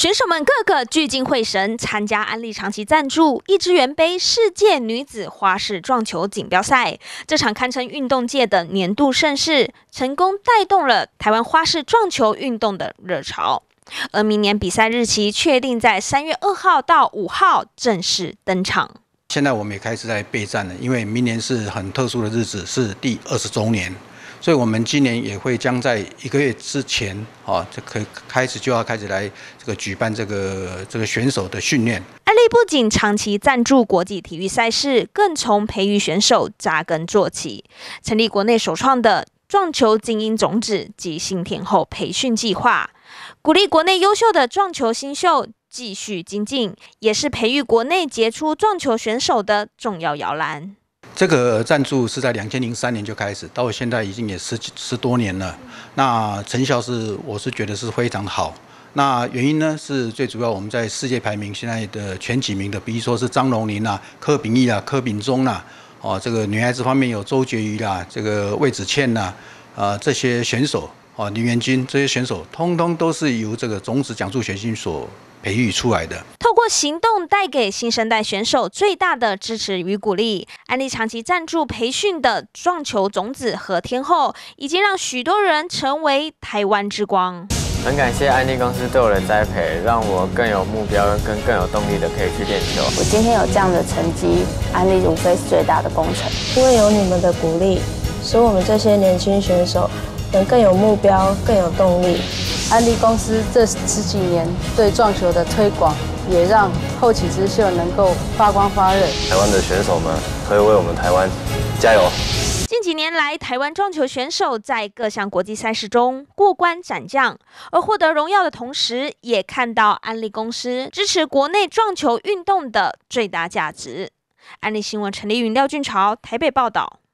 选手们个个聚精会神，参加安利长期赞助一支援杯世界女子花式撞球锦标赛。这场堪称运动界的年度盛事，成功带动了台湾花式撞球运动的热潮。而明年比赛日期确定在3月2号到5号正式登场。 现在我们也开始在备战了，因为明年是很特殊的日子，是第20周年。所以，我们今年也会将在1个月之前，就可以开始来这个举办这个选手的训练。 安利不仅长期赞助国际体育赛事，更从培育选手扎根做起，成立国内首创的撞球精英种子及新天后培训计划，鼓励国内优秀的撞球新秀继续精进，也是培育国内杰出撞球选手的重要摇篮。 这个赞助是在2003年就开始，到现在已经也十多年了。那成效我是觉得是非常好。那原因呢是最主要我们在世界排名现在的前几名的，比如说是张荣麟啦、柯秉义啦、柯秉中啦，这个女孩子方面有周婕妤啦、这个魏子倩啦，这些选手林元君这些选手，通通都是由这个种子奖助学金所培育出来的。 透过行动带给新生代选手最大的支持与鼓励。安利长期赞助培训的撞球种子和天后，已经让许多人成为台湾之光。 很感谢安利公司对我的栽培，让我更有目标跟更有动力的可以去练球。 我今天有这样的成绩，安利无非是最大的功臣。 因为有你们的鼓励，使我们这些年轻选手能更有目标、更有动力。 安利公司这10几年对撞球的推广，也让后起之秀能够发光发热。 台湾的选手们可以为我们台湾加油！ 近几年来，台湾撞球选手在各项国际赛事中过关斩将，而获得荣耀的同时，也看到安利公司支持国内撞球运动的最大价值。安利新闻陈立云、廖俊朝台北报道。